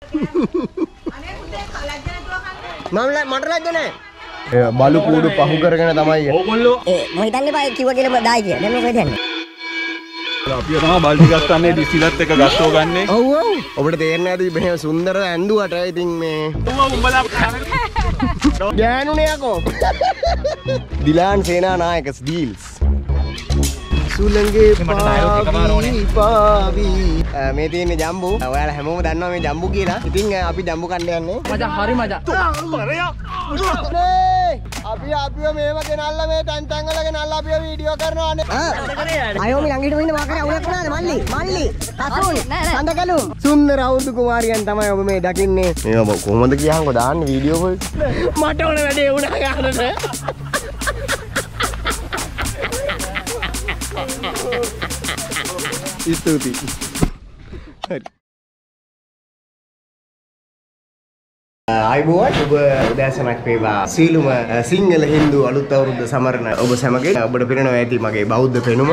මට ලැජ්ජ නැහැ. බලු කූඩු පහු කරගෙන තමයි ඕගොල්ලෝ මම හිතන්නේ බයි කිව්වා කියලා දායි කියලා. දැන් මේක වෙදන්නේ. අපි තමයි බල්ටි ගස්සන්නේ ඩිසිලත් එක ගස්සෝ ගන්නේ. ඔව් ඔව්. ඔබට තේරෙන්නේ නැති මෙහෙම සුන්දර ඇඳුවට ඉතින් මේ උඹලා ගෑනුනේ යකෝ. දිලාන් සේනානායක ඩීල්ස්. සුලංගේ පාවි මේ තියෙන්නේ ජම්බු. ඔයාලා හැමෝම දන්නවා මේ ජම්බු කියලා. ඉතින් අපි ජම්බු කන්න යන්නේ. මචං හරි මචං. අපිව මේව ගෙනල්ලා මේ තැන් තැන් වල ගෙනල්ලා අපිව වීඩියෝ කරනවානේ. අයෝ මේ ළඟිට වෙන්න මාකරේ අවුලක් වුණාද මල්ලි? අසුන් සඳකලු. සුන්දර අවුරුදු කුමාරියන් තමයි ඔබ මේ දකින්නේ. මේව කොහොමද කියහන්කෝ දාන්නේ වීඩියෝ වලට. මට ඕන වැඩේ වුණා ගන්නට. ස්තුතියි. හරි. ආයිබෝන් ඔබ උදෑසනක් වේවා සීලුම සිංහල හින්දු අලුත් අවුරුද්ද සමරන ඔබ සැමගෙන් ඔබට පෙනෙනවා ඇති මගේ බෞද්ධ පෙනුම.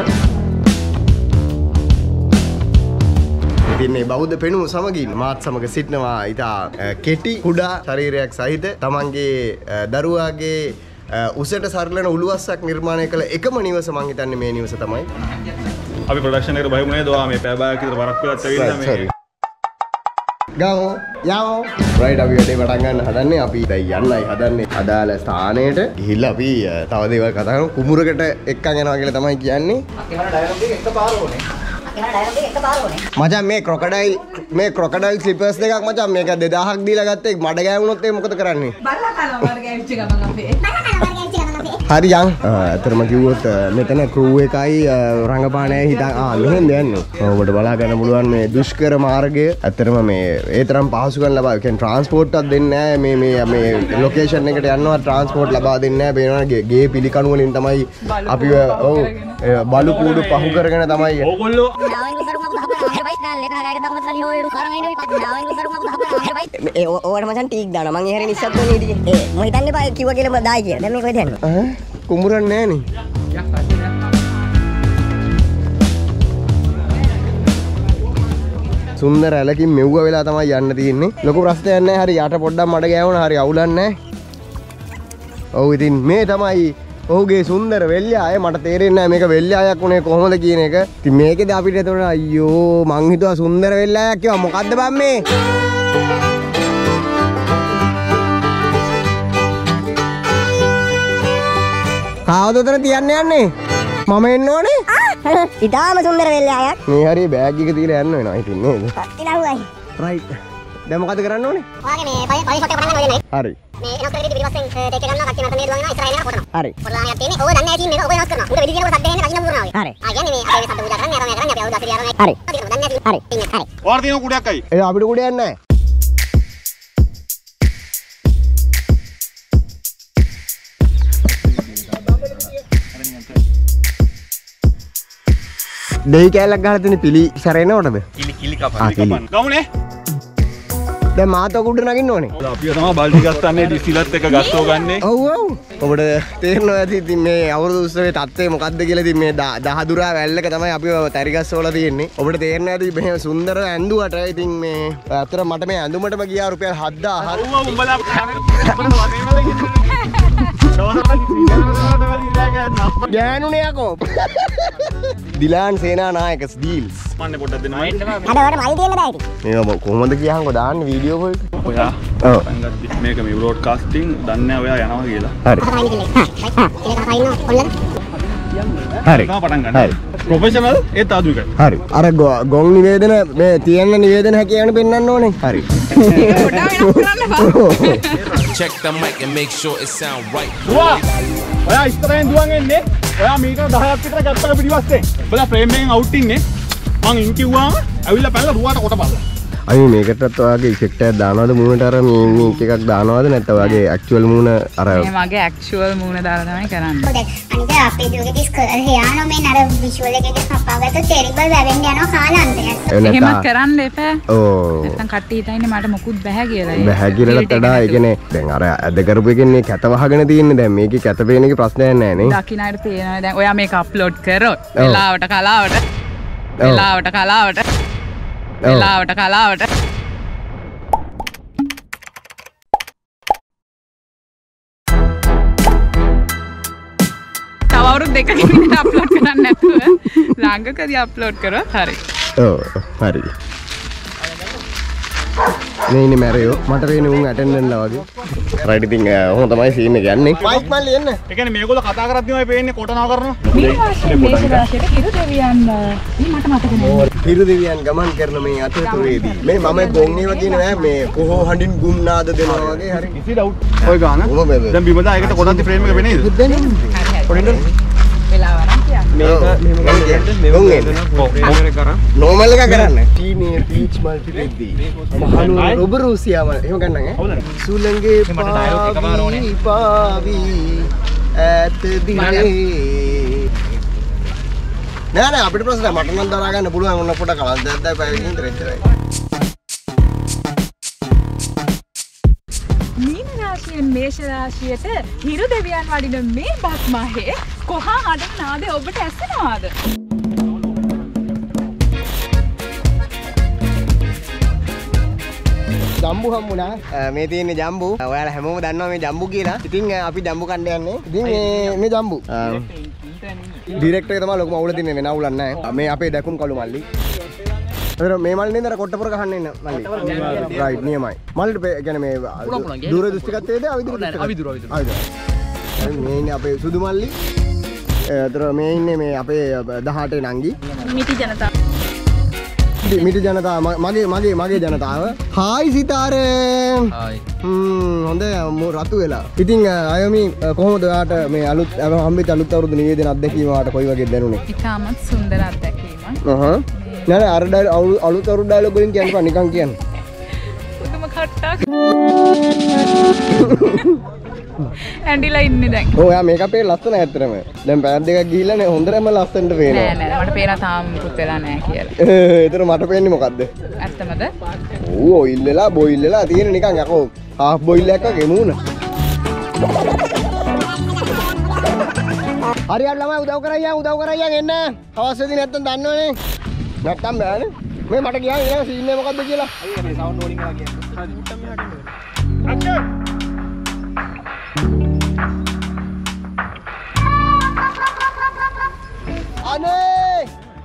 ඉතින් මේ බෞද්ධ පෙනුම සමගින් මාත් සමග සිටිනවා ඉතා කෙටි කුඩා ශරීරයක් සහිත තමන්ගේ දරුවාගේ උසට සරලන උළුවස්සක් නිර්මාණය කළ එකම නිවස මං හිතන්නේ මේ නිවස තමයි. අපි ප්‍රොඩක්ෂන් එකට බහිමු නේද? ඔයා මේ පැය භාගයක් විතර වරක් වෙලත් ඇවිල්ලා මේ ගාමෝ යමෝ රයිට් අපි වැඩේ පටන් ගන්න හදන්නේ. අපි දැන් යන්නයි හදන්නේ අදාළ ස්ථානයට ගිහිල්ලා අපි තව දේවල් කතා කරමු. කුඹුරකට එක්කන් යනවා කියලා තමයි කියන්නේ. අකේවන ඩයලොග් එක එකපාර ඕනේ. මචං මේ ක්‍රොකඩයිල් ස්ලිපර්ස් දෙකක් මචං මේක 2000ක් දීලා ගත්තේ මඩ ගෑවුනොත් ඒ මොකද කරන්නේ? බල්ලා කනවා මඩ ගෑවිච්ච ගමන් අපේ. හරි යන්. ඇත්තටම කිව්වොත් මෙතන ක්‍රූ එකයි රංගපානයි හිතා මෙහෙන් යන්නේ. ඔබට බලා ගන්න පුළුවන් මේ දුෂ්කර මාර්ගය. ඇත්තටම මේ ඒ තරම් පහසුකම් ලබා කියන්නේ ට්‍රාන්ස්පෝර්ට් එකක් දෙන්නේ නැහැ. මේ ලොකේෂන් එකට යනවා ට්‍රාන්ස්පෝර්ට් ලබා දෙන්නේ නැහැ. බේනවා ගේ පිළිකණු වලින් තමයි අපි ඔව් බලු කූඩු පහු කරගෙන තමයි ඕගොල්ලෝ ඕවට මචං ටීක් දානවා. මං එහෙරෙන් ඉස්සත් වෙන්නේ ඉතින්. මම හිතන්නේ බයි කිව්වා කියලා මම දායි කියලා. දැන් මේක වෙදන්නේ. කුඹුරක් නැහැ නේ. සුන්දර ඇලකින් මෙව්ව වෙලා තමයි යන්න තියෙන්නේ. ලොකු ප්‍රශ්නයක් නැහැ. හරි යට පොඩ්ඩක් මඩ ගෑවුණා. හරි අවුලක් නැහැ. ඔව් ඉතින් මේ තමයි ඔහුගේ සුන්දර වෙල්යාය. මට තේරෙන්නේ නැහැ මේක වෙල්යායක් උනේ කොහොමද කියන එක. ඉතින් මේකද අපිට එතකොට අයියෝ මං හිතුවා සුන්දර වෙල්යායක් කියලා. මොකද්ද බම් මේ? කාවද උතන තියන්න යන්නේ? මම එන්න ඕනේ. ඉතාලම සුන්දර වෙල්යායක්. මේ හරිය බෑග් එක තියලා යන්න වෙනවා ඉතින් නේද? ඉලව්වයි. රයිට්. දැන් මොකද කරන්න ඕනේ? ඔයාගේ මේ පයි ෂොට් එක පටන් ගන්න ඕනේ. හරි. මේ එනස් කරගෙන පිටිපස්සෙන් ටේක් එක ගන්නවා කට්ටිය මත මේ දුවගෙන ඉස්සරහ යනවා කොටනවා. හරි. කොටලානියක් තියෙන්නේ. ඔය දන්නේ නැහැ ටීම් එක. ඔය එනස් කරනවා. උඩ විදි කියනකොට සද්ද එන්නේ කසින පුරනවා වගේ. හරි. කියන්නේ මේ අපේ සද්ද පූජා කරන්නේ අර මේ කරන්නේ අපි අවුරුදු 40 යනවා. හරි. දන්නේ නැහැ. හරි. හරි. ඔයාලා තියෙන කුඩයක් අයි. ඒ අපිට කුඩයක් නැහැ. දෙහි කෑල්ලක් ගහලා තියෙන පිලි සැරේනවටද? කිලි කපන්න. ගමුනේ. දැන් මාත කුඩ නගින්න ඕනේ. අපි තමයි බල්ටි ගස්සන්නේ ඩිසිලත් එක ගස්සෝ ගන්නේ. ඔව් ඔව්. ඔබට තේරෙනවා ඇති ඉතින් මේ අවුරුදු උත්සවයේ තත්ත්වය මොකද්ද කියලා. ඉතින් මේ දහදුරා වැල්ලක තමයි අපි තරිගස්සවල තියෙන්නේ. ඔබට තේරෙනවා ඇති මෙහෙම සුන්දර ඇඳුවට ඉතින් මේ අතර මට මේ ඇඳුමටම ගියා රුපියල් 7000. උඹලා ගෑනුනේ යකෝ. දිලාන් සේනානායක ඩීල්ස්. මන්නේ පොඩ්ඩක් දෙන්න. අර මයි දෙන්න බෑ ඉතින්. මේක කොහොමද කියහන්කෝ දාන්නේ වීඩියෝ වලට. ඔයා ඔව්. මේක මේ බ්‍රෝඩ්කාස්ටිං දන්නේ නැහැ ඔයා යනවා කියලා. හරි. හරි. පටන් ගන්න. හරි. ප්‍රොෆෙෂනල් ඒත් ආධුනිකයි. හරි. අර ගොන් නිවේදන මේ තියෙන නිවේදන හැකියාවනේ පෙන්වන්න ඕනේ. හරි. Check the mic and make sure it sound right. ඔයා ඉස්සරහෙන් දුවන් එන්නේ. ඔයා මීටර 10ක් විතර ගත්තක පිටිපස්සේ. ඔයා ෆ්‍රේම් එකෙන් අවුට් ඉන්නේ. මං ඉන් කිව්වාම ඇවිල්ලා පැනලා රුවාට කොට බලලා. අයි මේකටත් ඔයාගේ ඉෆෙක්ට් එකක් දානවද මූණට අර මේ එකක් දානවද නැත්නම් ඔයාගේ ඇක්චුවල් මූණ අර මේ මගේ ඇක්චුවල් මූණ දාලා තමයි කරන්නේ. අනිත් අපේ දුවගේ ඩිස්කර් හේයානෝ මේ නර විෂුවල් එකේ කපාගත්ත ටෙරිබල් වැවෙන්න යනවා කාලන්තය. එහෙම කරන්න එපා. ඕ. නැත්නම් කට්ටිය හිතන්නේ මට මොකුත් බෑ කියලා. බෑ කියලාට වඩා ඒ කියන්නේ දැන් අර ඇද කරපු එකෙන් මේ කැත වහගෙන තියෙන්නේ දැන් මේකේ කැත පේන එකේ ප්‍රශ්නයක් නැහැ නේ. දකින්නට පේනවා දැන් ඔයා මේක අප්ලෝඩ් කරොත් වෙලාවට කලාවට අවුරුදු දෙකකින් විතර අප්ලෝඩ් කරන්න නැතුව ළඟකදී අප්ලෝඩ් කරා හරි. ඔව් හරි. මේ ඉන්නේ මැරයෝ මට පේන්නේ උන් ඇටෙන්ඩන්ට්ලා වගේ. රයිට් ඉතින් ඔහොම තමයි සීන් එක යන්නේ. මයික් මල්ලි එන්න. ඒ කියන්නේ මේගොල්ලෝ කතා කරද්දී මම පේන්නේ කොටනවා කරනවා. මේක රාශියට හිරු දෙවියන් මේ මට මතක නෑ. හිරු දෙවියන් ගමන් කරන මේ අතරතුරේදී මේ මම ගොන් ඒවා කියන නෑ මේ කොහො හඬින් ගුම් නාද දෙනවා වගේ හරි. ඉසි ඩවුට්. ඔය ගාන. ඔහොම බෑ. දැන් බිම දායකට කොටද්දි ෆ්‍රේම් එක වෙන්නේ නේද? පොඩින්ද? වෙලාව අරන් මේක නෝමල් එක කරන්න. චීනේ පීච් මල්ටි දෙද්දී. මහනුවර රොබරෝසියාම එහෙම ගන්න ඈ. සුලංගේ පාවි ඈත දිනේ. නෑ අපිට ප්‍රශ්න මට නම් දරා ගන්න පුළුවන් මොන පොඩ කලන්තයක් දැයි පැවිදින් ඉතර ඉතරයි. මීන රාශියෙන් මේෂ රාශියට හිරු දෙවියන් වඩින මේ බස්මහේ කොහා හඬන නාදේ ඔබට ඇසෙනවද? ජම්බු හම්බුණා. මේ තියෙන්නේ ජම්බු. ඔයාලා හැමෝම දන්නවා මේ ජම්බු කියලා. ඉතින් අපි ජම්බු කන්න යන්නේ. ඉතින් මේ ජම්බු. ඩිරෙක්ටර් එක තමයි ලොකුම අවුල තින්නේ වෙන අවුලක් නැහැ. මේ අපේ දැකුම් කළු මල්ලි. අර මේ මල්ලි නේද කොට්ටපොර ගහන්න ඉන්න මල්ලි. රයිට් නියමයි. මල්ලිට කියන්නේ මේ දුර දෘෂ්ටිකත්වයේද අවිදුර අවිදුර. මේ ඉන්නේ අපේ සුදු මල්ලි. ඒතර මේ ඉන්නේ මේ අපේ 18 නංගි. මිටි ජනතාව. මිටි ජනතාව මගේ ජනතාව. හායි සිතාරේ. හායි. හොඳ රතු වෙලා. ඉතින් අයමි කොහොමද ඔයාට මේ අලුත් හම්බෙච්ච අලුත් අවුරුදු නිවේදන අත්දැකීම ඔයාට කොයි වගේද දැනුනේ? ඉතාමත් සුන්දර අත්දැකීමක්. නෑ අර අලුත් අවුරුදු ඩයලොග් වලින් කියන්න බෑ නිකන් කියන්න. පුදුම කට්ටක්. ඇන්ඩිලා ඉන්නේ දැන්. ඔව් එයා මේක අපේ ලස්සන ඇත්තටම. දැන් පැය දෙකක් ගිහිල්ලා නේ හොඳටම ලස්සනට පේනවා. නෑ මට පේනවා තාම මුකුත් වෙලා නෑ කියලා. ඒතර මට පේන්නේ මොකද්ද? ඇත්තමද? ඔව් ඔයිල් වෙලා බොයිල් වෙලා තියෙන නිකන් යකෝ හාෆ් බොයිල් එකක් වගේ මූණ. හරියට ළමයි උදව් කරයියන් එන්න. හවස් වෙදී නැත්තම් දන්නවනේ. නැත්තම් බෑනේ. මේ මට ගියා ඊළඟ සීන් එක මොකද්ද කියලා. අයියා මේ සවුන්ඩ් ඕනින් කරලා කියන්නේ. අනේ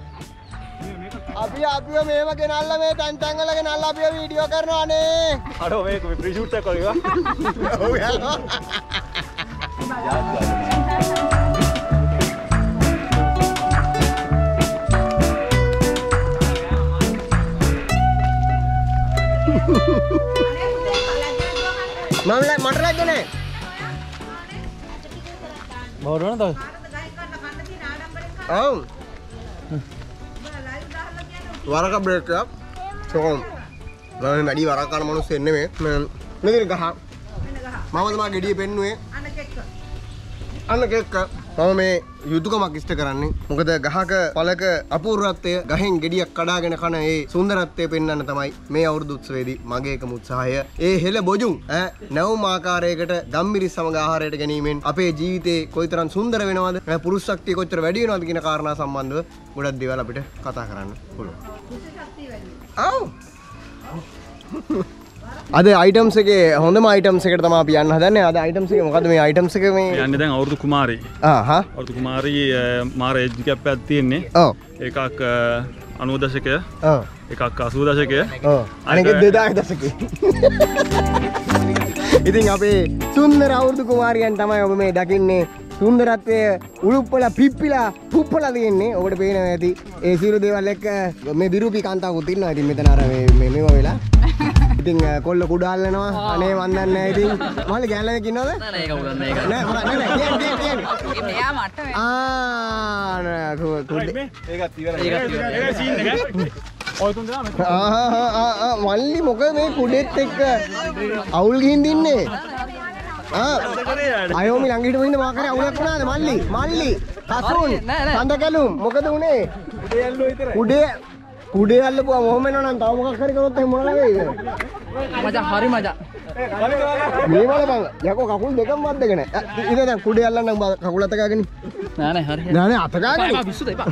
අපිව මේව ගෙනල්ලා මේ තැන් වල ගෙනල්ලා අපිව වීඩියෝ කරනවා අනේ. අර මේක ප්‍රී ෂූට් එකක් වගේ වා. ඔව් යා. මට ලැජ්ජ නැහැ. බවරන තව. ඔව්. වරක බ්‍රේක් එකක්. සෝම්. ගානේ වැඩි වරක කරන මිනිස්සු එන්නේ මේ. මෙතන ගහ. මම තමයි ගෙඩිය පෙන්නුවේ. අන්න කෙක්ක. මම මේ යුතුයකමක් ඉෂ්ට කරන්නේ. මොකද ගහක පළක අපූර්වත්වය ගහෙන් ගෙඩියක් කඩාගෙන කන ඒ සුන්දරත්වය පෙන්වන්න තමයි මේ අවුරුදු උත්සවයේදී මගේ එකම උත්සාහය. ඒ හෙළ බොජුන් නැවුම් ආකාරයකට ගම්මිරිස් සමග ආහාරයට ගැනීමෙන් අපේ ජීවිතේ කොයිතරම් සුන්දර වෙනවද? පුරුෂ ශක්තිය කොච්චර වැඩි වෙනවද කියන කාරණා සම්බන්ධව ගොඩක් දේවල් අපිට කතා කරන්න පුළුවන්. ආව්. අද අයිටම්ස් එකේ හොඳම අයිටම්ස් එකට තමයි අපි යන්න හදන්නේ. අද අයිටම්ස් එකේ මොකද්ද මේ අයිටම්ස් එක මේ යන්නේ දැන් අවුරුදු කුමාරී. අවුරුදු කුමාරී මාර එජ් කැප් එකක් තියෙන්නේ. ඔව්. එකක් 90 දශකය. ඔව්. එකක් 80 දශකය. ඔව්. අනික 2000 දශකේ. ඉතින් අපේ සුන්දර අවුරුදු කුමාරියන් තමයි ඔබ මේ දකින්නේ. සුන්දරත්වය උළුප්පලා පිප්පිලා පුප්පලා තියෙන්නේ. ඔබට පේනවා ඇති. ඒ සියලු දේවල් එක්ක මේ විරූපී කාන්තාවකුත් ඉන්නවා. ඉතින් මෙතන අර මේව වෙලා. ඉතින් කොල්ල කුඩ අල්ලනවා. අනේ මන් දන්නේ නැහැ ඉතින්. මහලි ගෑල්ලෙක් ඉන්නවද? නෑ ඒක උරන්නේ ඒක. නෑ කියන්නේ. එයා මට නෑ කුඩ. ඒකත් ඉවරයි. ඒක සීන් එක. ඔය තුන් දෙනා මෙතන. මල්ලි මොකද මේ කුඩෙත් එක්ක අවුල් ගිහින් දින්නේ? අයෝමි ළඟ හිටපු ඉන්න මාකරේ අවුලක් වුණාද මල්ලි කසුන් කඳ කැලුම් මොකද උනේ කුඩේ ඇල්ලුවා විතරයි කුඩේ ඇල්ලපුවා මොහොම වෙනවා නම් තව මොකක් හරි කරොත් එහෙම මොනවා වෙයිද මචං හරි මචං මේ බලපන් යකෝ කකුල් දෙකම වද්දගෙන ඉතින් දැන් කුඩේ ඇල්ලන්න කකුල අත ගාගෙන නෑ හරි නෑ අත ගාගෙන විශ්සුද එපා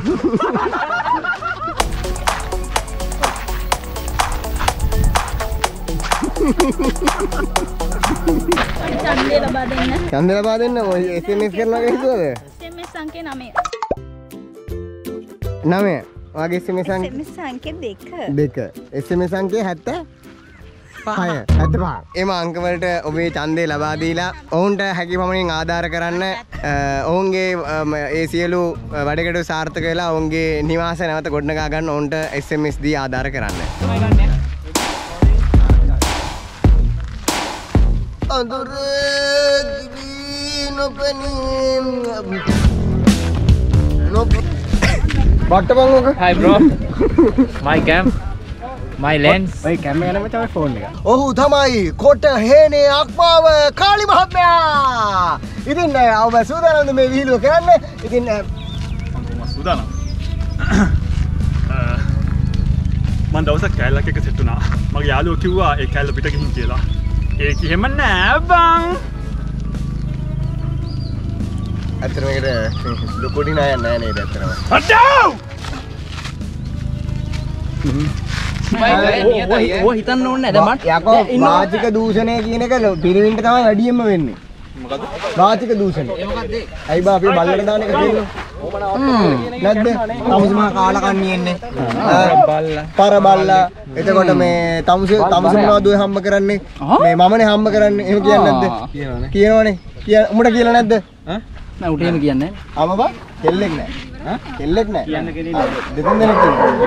ඡන්දේ ලබා දෙන්න. ඡන්දේ ලබා දෙන්න ඔය SMS කරනවා කියලා හිතුවද? SMS සංඛ්‍ය 9. 9. ඔයාගේ SMS සංඛ්‍ය SMS සංඛ්‍ය 2. SMS සංඛ්‍ය 75. එම අංක වලට ඔබේ ඡන්දය ලබා දීලා ඔවුන්ට හැකි පමණින් ආධාර කරන්න ඔවුන්ගේ ඒ සියලු වැඩකටයුතු සාර්ථක වෙලා ඔවුන්ගේ නිවාස නැවත ගොඩනගා ගන්න ඔවුන්ට SMS දී ආධාර කරන්න. අඳුර Hi bro. My cam. My lens. ඔය කැමරාව තමයි ෆෝන් එක. ඔහු තමයි කොට හේනේ අක්මාව කාලි මහත්මයා. ඉතින් ඔබ සූදානම්ද මේ විහිළුව කරන්න? ඉතින් මම සූදානම්. මම දවසක් කැලලක් එක සෙට් වුණා. මගේ යාළුවෝ කිව්වා ඒ කැලල පිට ගිහින් කියලා. ඒක එහෙම නෑ බං. අතන මේකට ලොකුඩි නෑ නේද අතනම. අඩෝ! ඕ හිතන්න ඕනේ නැද මට යකෝ වාචික දූෂණය කියන එක පිරිමින්ට තමයි වැඩියෙන්ම වෙන්නේ. මොකද? වාචික දූෂණය. ඒ මොකද්ද? අයි බා අපි බල්ලට දාන එක තියෙන්නේ. නැද්ද? තමුසම කාලා කන්නේ එන්නේ. පර බල්ලා. එතකොට මේ තමුස මොනවද ඔය හම්බ කරන්නේ? මේ මමනේ හම්බ කරන්නේ. එහෙම කියන්නේ නැද්ද? කියනවනේ. උඹට කියලා නැද්ද? නෑ උට එහෙම කියන්නේ නෑ. අමබා කෙල්ලෙක් නෑ. කෙල්ලෙක් නෑ. කියන්න කෙනෙක් නෑ. දෙතුන් දෙනෙක්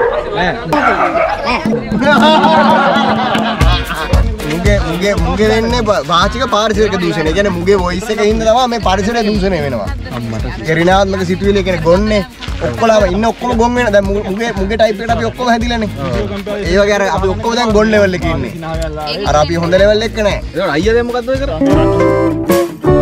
ඉන්නවා. මුගේ වෙන්නේ වාචික පාරිසරික දූෂණය. ඒ කියන්නේ මුගේ වොයිස් එකේ ඉන්න තමයි මේ පාරිසරික දූෂණය වෙනවා. අම්මට. රිනාත්මක සිතුවිලි කියන්නේ ගොන්නේ ඔක්කොලාම ඉන්න ඔක්කොම ගොන් වෙන. දැන් මුගේ ටයිප් එකට අපි ඔක්කොම හැදිලානේ. ඒ වගේ අර අපි ඔක්කොම දැන් ගොන් ලෙවල් එකේ ඉන්නේ. අර අපි හොඳ ලෙවල් එක නෑ. ඒක අයියා දැන් මොකද්ද ඔය කරන්නේ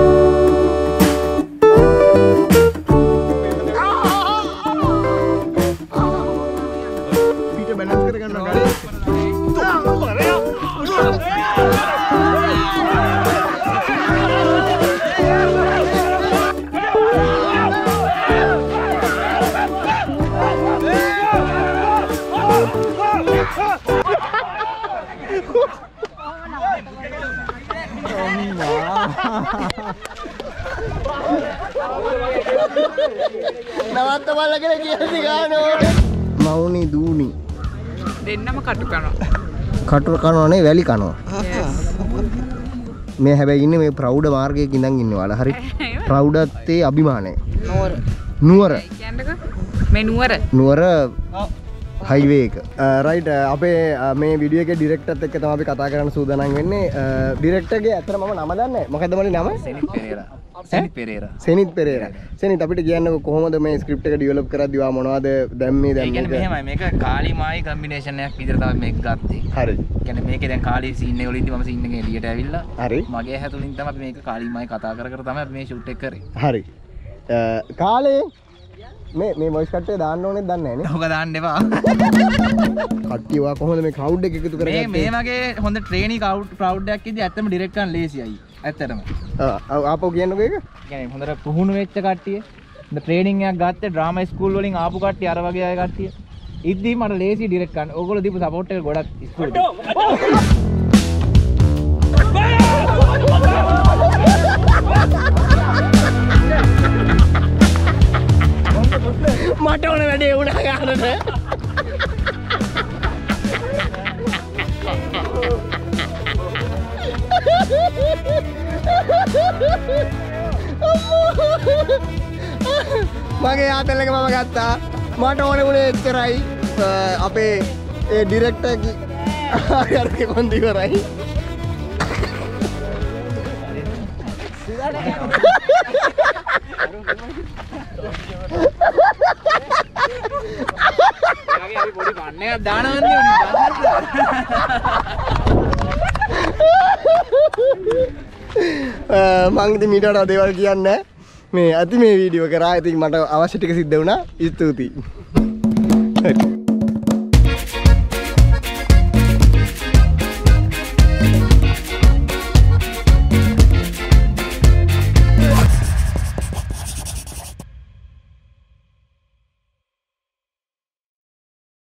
නවත්ත බලගෙන කියන්නේ ගානෝ. මවුනි දූනි. දෙන්නම කටු කරනවා. කටු කරනවා නේ වැලි කනවා. මේ හැබැයි ඉන්නේ මේ ප්‍රෞඩ මාර්ගයක ඉඳන් ඉන්නේ වල. හරි. ප්‍රෞඩත්තේ අභිමානයි. නුවර. කියන්නකෝ. මේ නුවර හයිවේ එක. රයිට් අපේ මේ වීඩියෝ එකේ ඩිරෙක්ටර්ත් එක්ක තමයි අපි කතා කරන්න සූදානම් වෙන්නේ. ඩිරෙක්ටර්ගේ ඇත්තට මම නම දන්නේ. මොකද්ද මගේ නම? සෙනිත් පෙරේරා. සෙනිත් අපිට කියන්නකෝ කොහොමද මේ ස්ක්‍රිප්ට් එක ඩෙවලොප් කරද්දී වා මොනවද දැම්මේ දැන් මේක? ඒ කියන්නේ මෙහෙමයි මේක කාලිමායි කම්බිනේෂන් එකක් විදිහට තමයි මේක ගත්තේ. හරි. ඒ කියන්නේ මේකේ දැන් කාලි සීන් එක වලින්දී මම සීන් එකේ එළියට ඇවිල්ලා. හරි. මගේ හැතුලින් තමයි අපි මේක කාලිමායි කතා කර තමයි අපි මේ ෂූට් එක කරේ. හරි. කාලේ මේ වොයිස් කට්ටේ දාන්න ඕනේ දන්නේ නැහැ නේ. ඔක දාන්න එපා. කට්ටිය වා කොහොමද මේ ක්‍රවුඩ් එක එකතු කරගත්තේ? මේ වගේ හොඳ ට්‍රේනින් ක්‍රවුඩ් එකක් ඉදදී ඇත්තම ඩිරෙක්ට් කරන්න ලේසියයි. ඇත්තටම. ආපහු කියන්නකෝ ඒක. කියන්නේ හොඳට පුහුණු වෙච්ච කට්ටිය. ද ට්‍රේනින් එකක් ගත්තේ ඩ්‍රාමා ස්කූල් වලින් ආපු කට්ටිය අර වගේ අය කට්ටිය. ඉද්දී මට ලේසි ඩිරෙක්ට් කරන්න. ඕගොල්ලෝ දීපු සපෝට් එක ගොඩක් ස්කූල්. මට ඕන වැඩේ වුණා ගන්නට. මගේ ආතල් එක මම ගත්තා. මට ඕනේ උනේ එච්චරයි. අපේ ඒ ඩිරෙක්ටර්ගේ ආරගේ කොන්ද ඉවරයි. අපි පොඩි කන්න එකක් දානවන්නේ මං ඉතින් මීට වඩා දේවල් කියන්නේ මේ ඇති මේ වීඩියෝ කරා. ඉතින් මට අවශ්‍ය ටික සිද්ධ වුණා. ස්තුතියි.